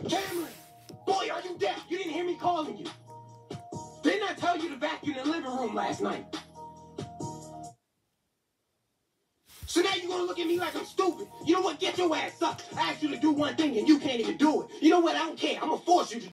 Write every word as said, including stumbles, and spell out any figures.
Cameron! Boy, are you deaf? You didn't hear me calling you. Didn't I tell you to vacuum the living room last night? So now you're gonna look at me like I'm stupid. You know what? Get your ass up. I asked you to do one thing and you can't even do it. You know what? I don't care. I'm gonna force you to